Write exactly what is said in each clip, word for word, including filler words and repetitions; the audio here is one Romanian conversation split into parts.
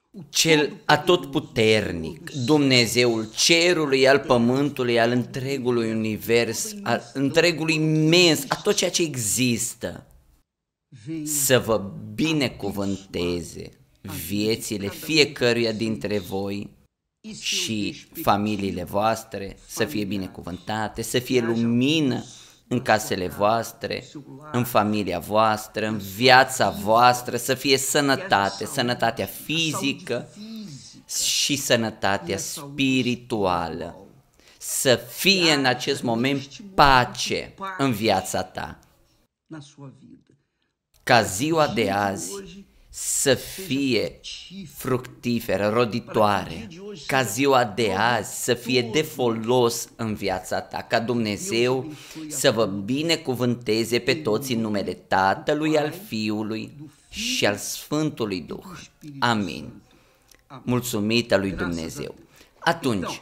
cel atotputernic, Dumnezeul cerului, al pământului, al întregului univers, al întregului imens, a tot ceea ce există, să vă binecuvânteze viețile fiecăruia dintre voi și familiile voastre, să fie binecuvântate, să fie lumină în casele voastre, în familia voastră, în viața voastră, să fie sănătate, sănătatea fizică și sănătatea spirituală. Să fie în acest moment pace în viața ta. Ca ziua de azi să fie fructiferă, roditoare, ca ziua de azi să fie de folos în viața ta, ca Dumnezeu să vă binecuvânteze pe toți în numele Tatălui, al Fiului și al Sfântului Duh. Amin. Mulțumită lui Dumnezeu. Atunci,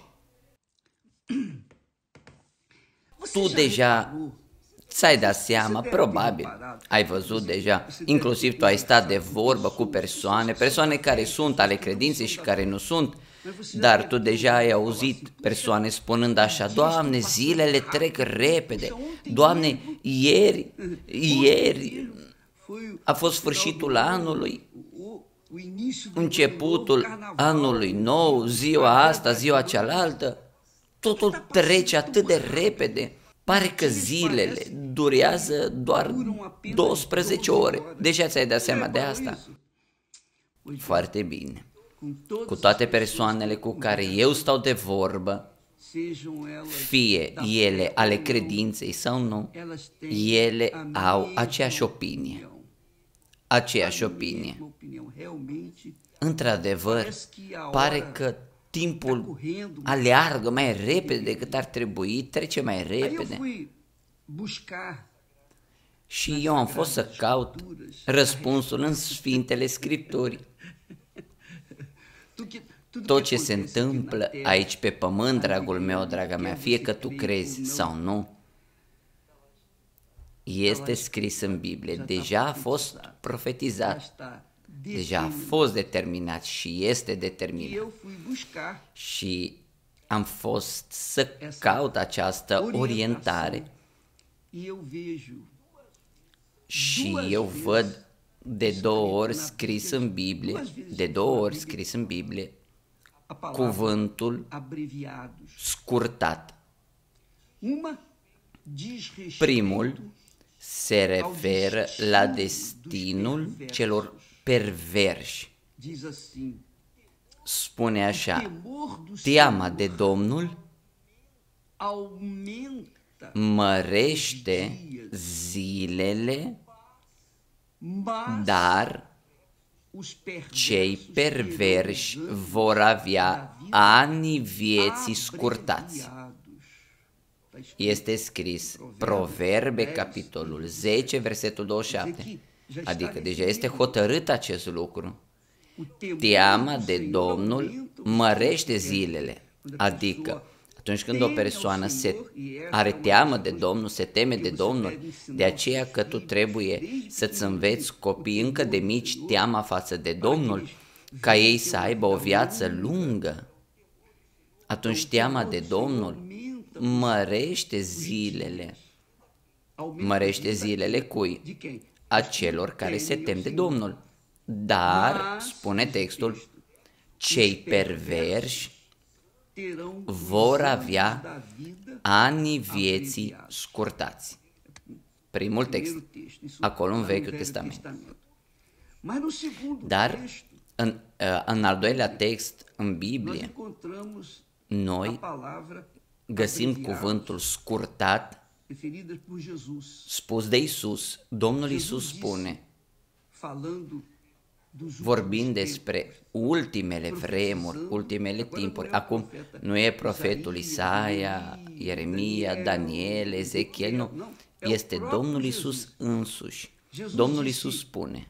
tu deja ți-ai dat seama, probabil, ai văzut deja, inclusiv tu ai stat de vorbă cu persoane, persoane care sunt ale credinței și care nu sunt, dar tu deja ai auzit persoane spunând așa: Doamne, zilele trec repede, Doamne, ieri, ieri a fost sfârșitul anului, începutul anului nou, ziua asta, ziua cealaltă, totul trece atât de repede. Pare că zilele durează doar douăsprezece ore. Deja ți-ai dat seama de asta? Foarte bine. Cu toate persoanele cu care eu stau de vorbă, fie ele ale credinței sau nu, ele au aceeași opinie. Aceeași opinie. Într-adevăr, pare că timpul aleargă mai repede decât ar trebui, trece mai repede. Și eu am fost să caut răspunsul în Sfintele Scripturi. Tot ce se întâmplă aici pe pământ, dragul meu, draga mea, fie că tu crezi sau nu, este scris în Biblie, deja a fost profetizat. Deja a fost determinat și este determinat. Și am fost să caut această orientare și eu văd de două ori scris în Biblie, de două ori scris în Biblie, cuvântul scurtat. Primul se referă la destinul celor perverși. Spune așa: teama de Domnul mărește zilele, dar cei perverși vor avea ani vieții scurtați. Este scris Proverbe, capitolul zece, versetul douăzeci și șapte. Adică deja este hotărât acest lucru. Teama de Domnul mărește zilele. Adică atunci când o persoană se are teamă de Domnul, se teme de Domnul, de aceea că tu trebuie să-ți înveți copiii încă de mici teama față de Domnul, ca ei să aibă o viață lungă. Atunci teama de Domnul mărește zilele. Mărește zilele cui? A celor care se tem de Domnul. Dar, spune textul, cei perverși vor avea ani vieții scurtați. Primul text, acolo în Vechiul Testament. Dar, în, în al doilea text, în Biblie, noi găsim cuvântul scurtat spus de Iisus. Domnul Iisus spune, vorbind despre ultimele vremuri, ultimele timpuri. Acum nu e profetul Isaia, Ieremia, Daniel, Ezechiel, nu. Este Domnul Iisus însuși. Domnul Iisus spune,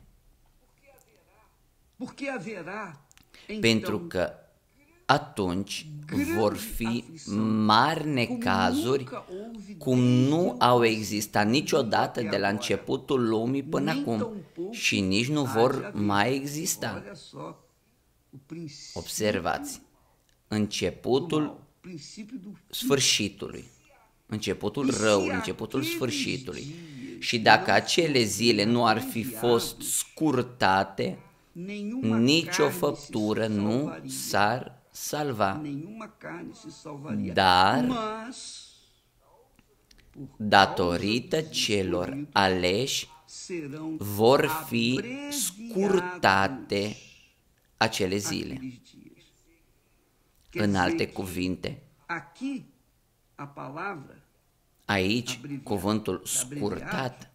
pentru că atunci vor fi mari necazuri cum nu au existat niciodată de la începutul lumii până acum și nici nu vor mai exista. Observați, începutul sfârșitului, începutul răului, începutul sfârșitului. Și dacă acele zile nu ar fi fost scurtate, nicio făptură nu s-ar salva. Dar, datorită celor aleși, vor fi scurtate acele zile. În alte cuvinte, aici cuvântul scurtat,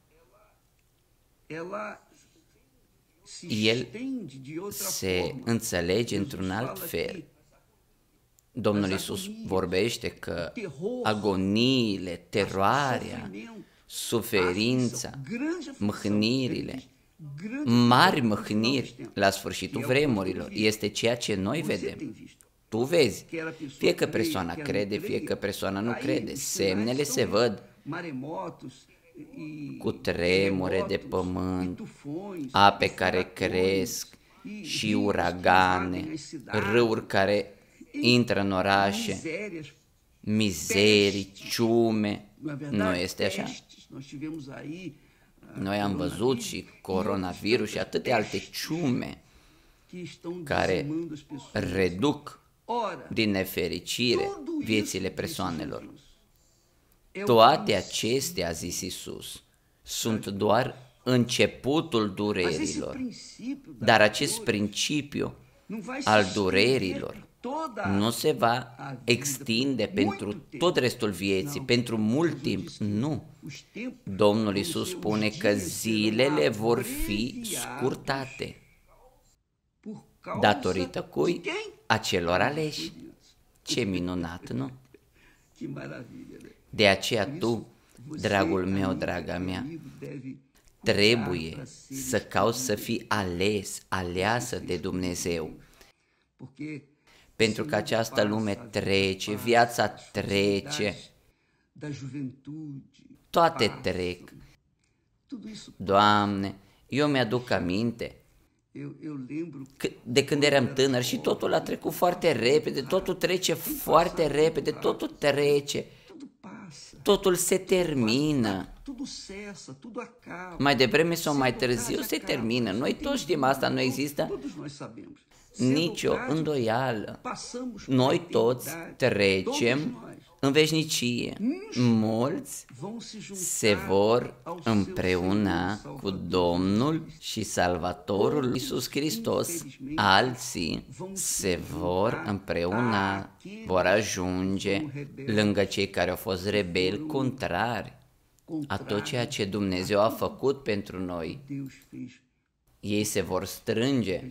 el se înțelege într-un alt fel. Domnul Iisus vorbește că agoniile, teroarea, suferința, mâhnirile, mari mâhniri la sfârșitul vremurilor, este ceea ce noi vedem. Tu vezi, fie că persoana crede, fie că persoana nu crede, semnele se văd, cu tremure de pământ, ape care cresc și uragane, râuri care intră în orașe, mizerii, ciume. Nu este așa? Noi am văzut și coronavirus și atâtea alte ciume care reduc din nefericire viețile persoanelor. Toate acestea, a zis Iisus, sunt doar începutul durerilor, dar acest principiu al durerilor nu se va extinde pentru tot restul vieții, pentru mult timp, nu. Domnul Iisus spune că zilele vor fi scurtate. Datorită cui? Acelor aleși. Ce minunat, nu? De aceea tu, dragul meu, draga mea, trebuie să cauți să fii ales, aleasă de Dumnezeu. Pentru că această lume trece, viața trece, toate trec. Doamne, eu mi-aduc aminte de când eram tânăr și totul a trecut foarte repede, totul trece foarte repede, totul trece, totul se termină. Mai devreme sau mai târziu se termină. Noi toți știm asta, nu există nicio îndoială. Noi toți trecem în veșnicie. Mulți se vor împreuna cu Domnul și Salvatorul Iisus Hristos. Alții se vor împreuna, vor ajunge lângă cei care au fost rebeli, contrari a tot ceea ce Dumnezeu a făcut pentru noi. Ei se vor strânge,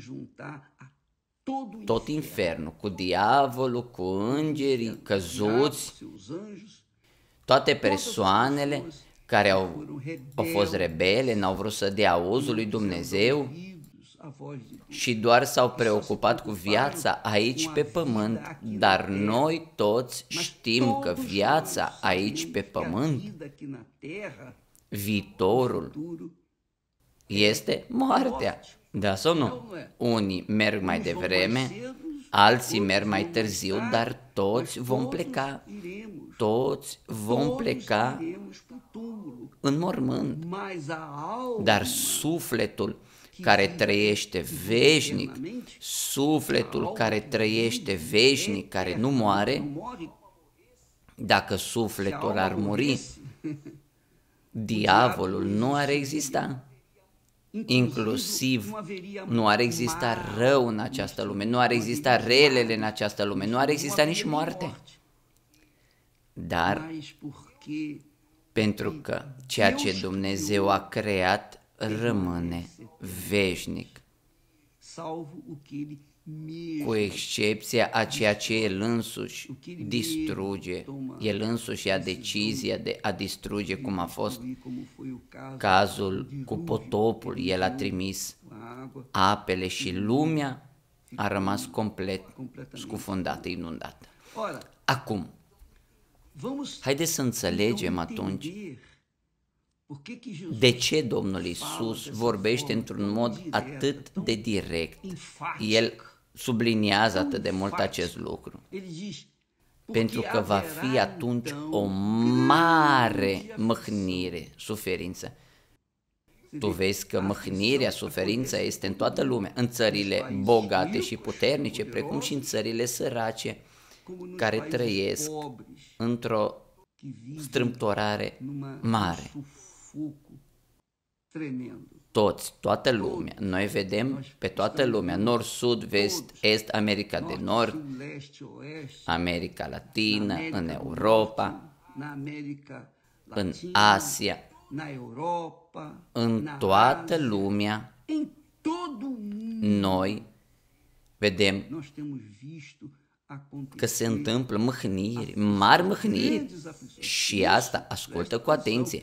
tot infernul, cu diavolul, cu îngerii căzuți, toate persoanele care au, au fost rebele, n-au vrut să dea auzul lui Dumnezeu și doar s-au preocupat cu viața aici pe pământ, dar noi toți știm că viața aici pe pământ, viitorul, este moartea. Da sau nu? Unii merg mai devreme, alții merg mai târziu, dar toți vom pleca. Toți vom pleca în mormânt. Dar sufletul care trăiește veșnic, sufletul care trăiește veșnic, care nu moare, dacă sufletul ar muri, diavolul nu ar exista. Inclusiv nu ar exista rău în această lume, nu ar exista relele în această lume, nu ar exista nici moarte. Dar pentru că ceea ce Dumnezeu a creat rămâne veșnic, cu excepția a ceea ce El însuși distruge. El însuși ia decizia de a distruge, cum a fost cazul cu potopul. El a trimis apele și lumea a rămas complet scufundată, inundată. Acum, haideți să înțelegem atunci de ce Domnul Iisus vorbește într-un mod atât de direct. El subliniază atât de mult acest lucru? Pentru că va fi atunci o mare mâhnire, suferință. Tu vezi că mâhnirea, suferința este în toată lumea, în țările bogate și puternice, precum și în țările sărace, care trăiesc într-o strâmtorare mare. Toți, toată lumea. Noi vedem pe toată lumea, nord, sud, vest, est, America de Nord, America Latină, în Europa, în Asia, în toată lumea, noi vedem că se întâmplă mâhniri, mari mâhniri, și asta ascultă cu atenție.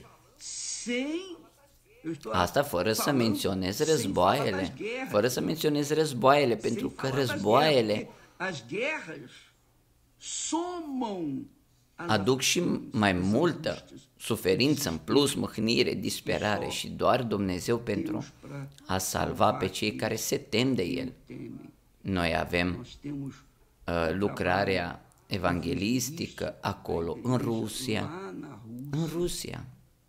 Asta fără să menționez războaiele, fără să menționez războaiele, pentru că războaiele aduc și mai multă suferință în plus, mâhnire, disperare, și doar Dumnezeu pentru a salva pe cei care se tem de El. Noi avem uh, lucrarea evanghelistică acolo, în Rusia, în Rusia.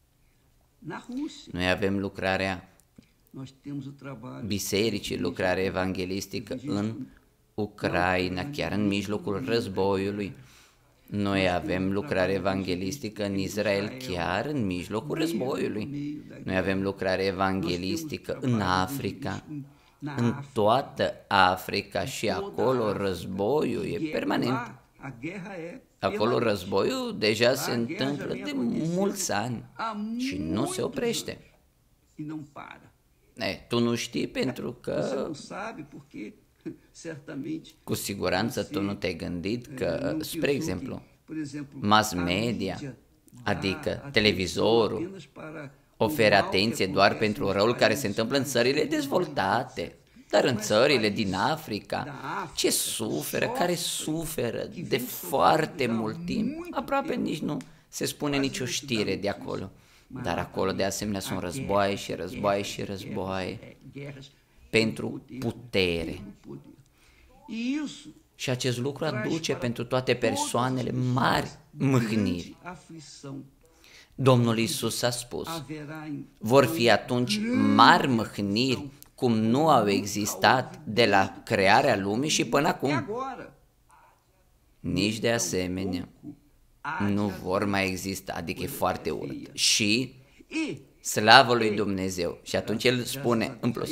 Noi avem lucrarea bisericii, lucrarea evanghelistică în Ucraina, chiar în mijlocul războiului. Noi avem lucrare evanghelistică în Israel, chiar în mijlocul războiului. Noi avem lucrare evanghelistică în Africa, în toată Africa, și acolo războiul e permanent. Acolo războiul deja se întâmplă de mulți ani și nu se oprește. E, tu nu știi pentru că cu siguranță tu nu te-ai gândit că, spre exemplu, mass media, adică televizorul, oferă atenție doar pentru răul care se întâmplă în țările dezvoltate, dar în țările din Africa, ce suferă, care suferă de foarte mult timp, aproape nici nu se spune nicio știre de acolo. Dar acolo de asemenea sunt războaie și războaie și războaie pentru putere. Și acest lucru aduce pentru toate persoanele mari mâhniri. Domnul Iisus a spus, vor fi atunci mari mâhniri cum nu au existat de la crearea lumii și până acum. Nici de asemenea nu vor mai exista, adică e foarte urât. Și slavă lui Dumnezeu. Și atunci el spune în plus,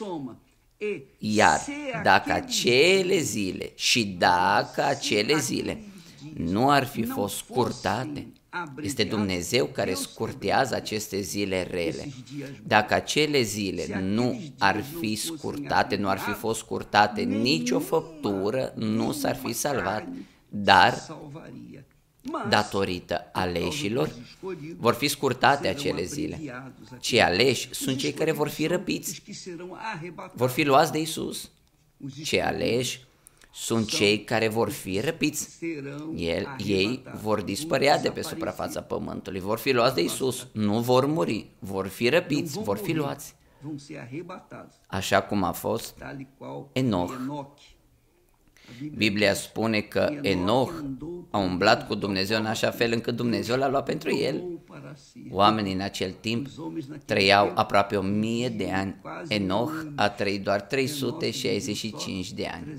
iar dacă acele zile și dacă acele zile nu ar fi fost scurtate, este Dumnezeu care scurtează aceste zile rele. Dacă acele zile nu ar fi scurtate, nu ar fi fost scurtate, nicio făptură nu s-ar fi salvat, dar datorită aleșilor vor fi scurtate acele zile. Cei aleși sunt cei care vor fi răpiți, vor fi luați de Iisus. Cei aleși sunt cei care vor fi răpiți. El, ei vor dispărea de pe suprafața pământului, vor fi luați de Iisus, nu vor muri, vor fi răpiți, vor fi luați. Așa cum a fost Enoch. Biblia spune că Enoch a umblat cu Dumnezeu în așa fel încât Dumnezeu l-a luat pentru el. Oamenii în acel timp trăiau aproape o mie de ani. Enoch a trăit doar trei sute șaizeci și cinci de ani.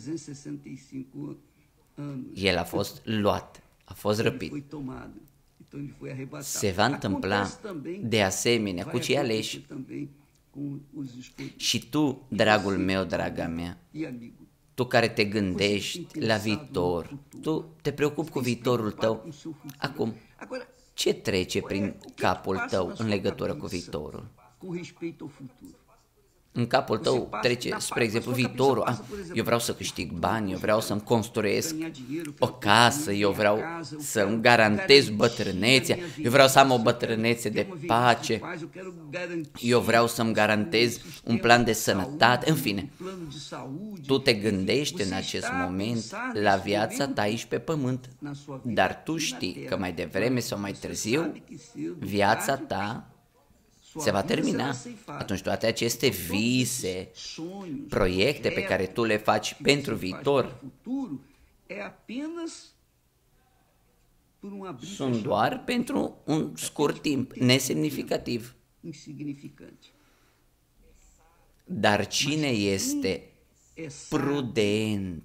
El a fost luat, a fost răpit. Se va întâmpla de asemenea cu cei aleși. Și tu, dragul meu, draga mea, tu care te gândești la viitor, tu te preocupi cu viitorul tău. Acum, ce trece prin capul tău în legătură cu viitorul? În capul tău trece, spre exemplu, viitorul. Ah, eu vreau să câștig bani, eu vreau să-mi construiesc o casă, eu vreau să-mi garantez bătrânețea, eu vreau să am o bătrânețe de pace, eu vreau să-mi garantez un plan de sănătate, în fine. Tu te gândești în acest moment la viața ta aici pe pământ, dar tu știi că mai devreme sau mai târziu viața ta se va termina. Atunci toate aceste vise, proiecte pe care tu le faci pentru viitor, sunt doar pentru un scurt timp, nesemnificativ. Dar cine este prudent,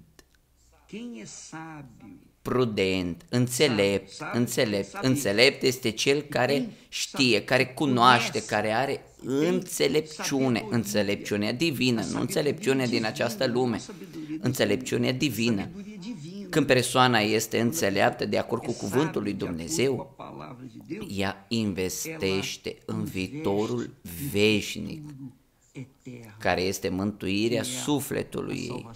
prudent, înțelept, înțelept, înțelept este cel care știe, care cunoaște, care are înțelepciune, înțelepciunea divină, nu înțelepciunea din această lume, înțelepciunea divină. Când persoana este înțeleaptă de acord cu cuvântul lui Dumnezeu, ea investește în viitorul veșnic, care este mântuirea sufletului ei.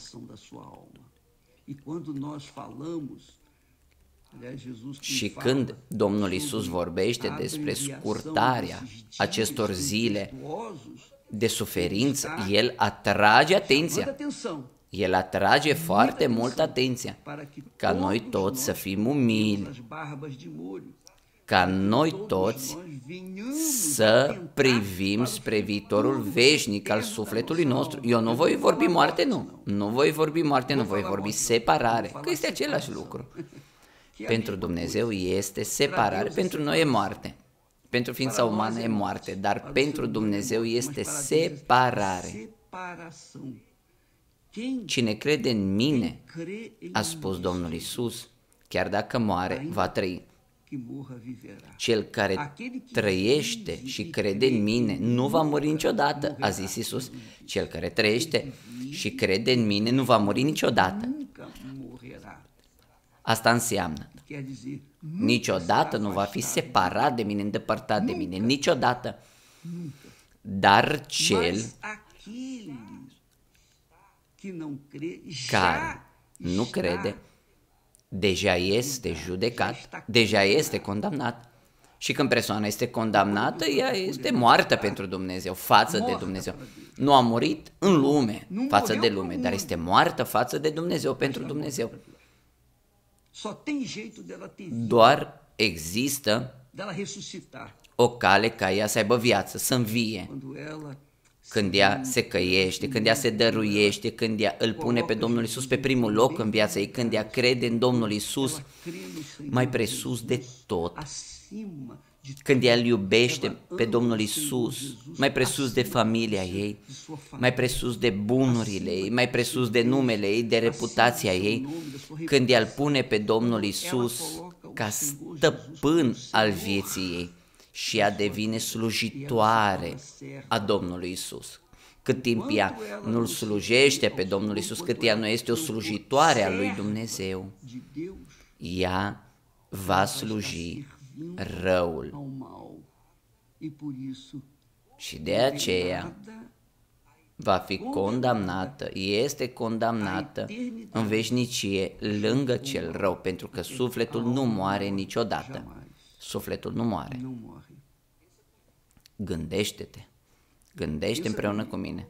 Și când Domnul Iisus vorbește despre scurtarea acestor zile de suferință, El atrage atenția. El atrage foarte mult atenția ca noi toți să fim umili, ca noi toți să privim spre viitorul veșnic al sufletului nostru. Eu nu voi vorbi moarte, nu. Nu voi vorbi moarte, nu voi vorbi separare, că este același lucru. Pentru Dumnezeu este separare, pentru noi e moarte. Pentru ființa umană e moarte, dar pentru Dumnezeu este separare. Cine crede în mine, a spus Domnul Iisus, chiar dacă moare, va trăi. Cel care trăiește și crede în mine nu va muri niciodată, a zis Iisus. Cel care trăiește și crede în mine nu va muri niciodată. Asta înseamnă, niciodată nu va fi separat de mine, îndepărtat de mine, niciodată. Dar cel care nu crede, deja este judecat, deja este condamnat. Și când persoana este condamnată, ea este moartă pentru Dumnezeu, față de Dumnezeu. Nu a murit în lume, față de lume, dar este moartă față de Dumnezeu, pentru Dumnezeu. Doar există o cale ca ea să aibă viață, să învie. Când ea se căiește, când ea se dăruiește, când ea îl pune pe Domnul Iisus pe primul loc în viața ei, când ea crede în Domnul Iisus mai presus de tot, când ea îl iubește pe Domnul Iisus mai presus de familia ei, mai presus de bunurile ei, mai presus de numele ei, de reputația ei, când ea îl pune pe Domnul Iisus ca stăpân al vieții ei, și ea devine slujitoare a Domnului Iisus. Cât timp ea nu-L slujește pe Domnul Iisus, cât ea nu este o slujitoare a lui Dumnezeu, ea va sluji răul. Și de aceea va fi condamnată, este condamnată în veșnicie lângă cel rău, pentru că sufletul nu moare niciodată. Sufletul nu moare. Gândește-te. Gândește împreună cu mine.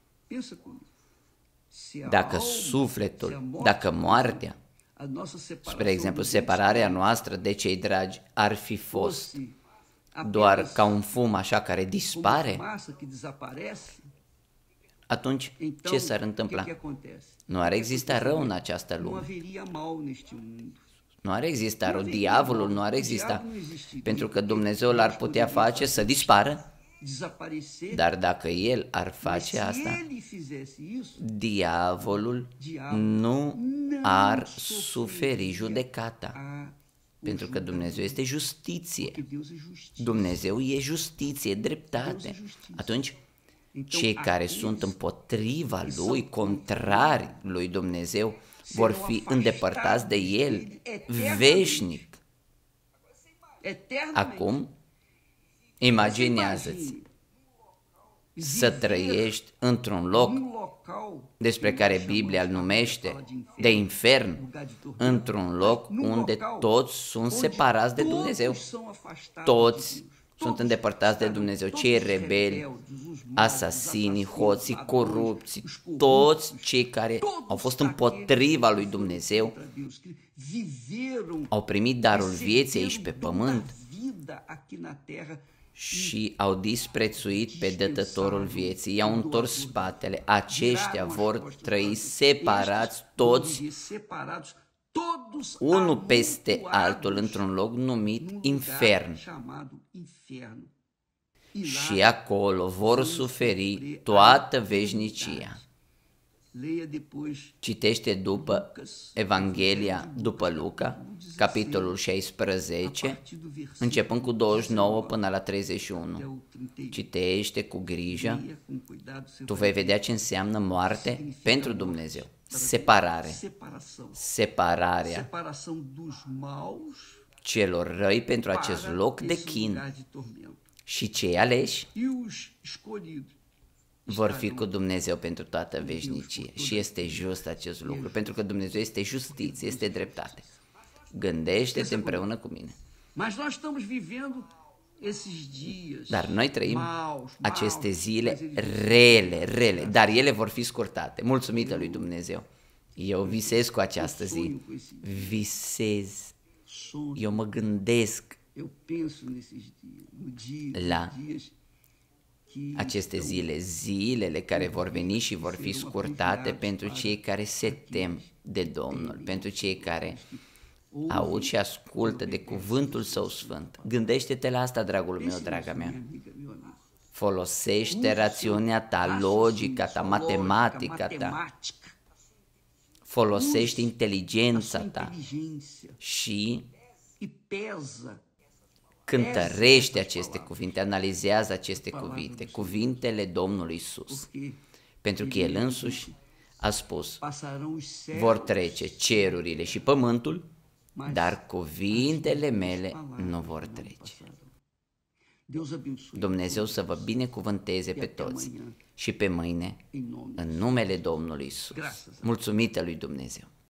Dacă sufletul, dacă moartea, spre exemplu, separarea noastră de cei dragi ar fi fost doar ca un fum așa care dispare, atunci ce s-ar întâmpla? Nu ar exista rău în această lume. Nu ar exista rău, diavolul nu ar exista, pentru că Dumnezeu l-ar putea face să dispară, dar dacă el ar face asta, diavolul nu ar suferi judecata, pentru că Dumnezeu este justiție. Dumnezeu e justiție, dreptate. Atunci, cei care sunt împotriva lui, contrari lui Dumnezeu, vor fi îndepărtați de el veșnic. Acum, imaginează-ți să trăiești într-un loc despre care Biblia îl numește de infern, într-un loc unde toți sunt separați de Dumnezeu. Toți sunt îndepărtați de Dumnezeu, cei rebeli, asasinii, hoții, corupții, toți cei care au fost împotriva lui Dumnezeu, au primit darul vieții aici pe pământ și au disprețuit pe dătătorul vieții, i-au întors spatele, aceștia vor trăi separați toți, unul peste altul, într-un loc numit infern. Și acolo vor suferi toată veșnicia. Citește după Evanghelia după Luca, capitolul șaisprezece, începând cu douăzeci și nouă până la treizeci și unu. Citește cu grijă, tu vei vedea ce înseamnă moarte pentru Dumnezeu. Separare. Separarea celor răi pentru acest loc de chin. Și cei aleși vor fi cu Dumnezeu pentru toată veșnicie. Și este just acest lucru, pentru că Dumnezeu este justiție, este dreptate. Gândește-te împreună cu mine. Dar noi trăim aceste zile rele, rele, dar ele vor fi scurtate. Mulțumită lui Dumnezeu. Eu visez cu această zi. Visez. Eu mă gândesc la aceste zile, zilele care vor veni și vor fi scurtate pentru cei care se tem de Domnul, pentru cei care aud și ascultă de cuvântul Său sfânt. Gândește-te la asta, dragul meu, draga mea. Folosește rațiunea ta, logica ta, matematica ta. Folosește inteligența ta și cântărește aceste cuvinte, analizează aceste cuvinte, cuvintele Domnului Iisus. Pentru că El însuși a spus, vor trece cerurile și pământul, dar cuvintele mele nu vor trece. Dumnezeu să vă binecuvânteze pe toți și pe mâine, în numele Domnului Iisus. Mulțumită lui Dumnezeu!